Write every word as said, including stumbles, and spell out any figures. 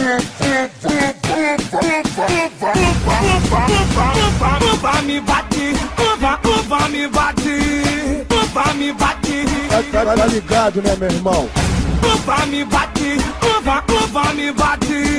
Uva me bate, uva, uva me bate, uva me bate. Tá, tá ligado, né, meu irmão? Uva me bate, uva, uva me bate.